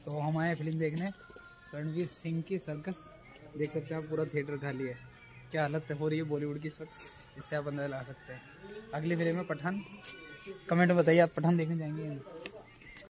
तो हम आए फिल्म देखने रणवीर सिंह की सर्कस। देख सकते हैं आप, पूरा थिएटर खाली है। क्या हालत हो रही है बॉलीवुड की इस वक्त, इससे आप अंदाजा ला सकते हैं। अगली फिल्म है पठान। कमेंट में बताइए आप पठान देखने जाएंगे?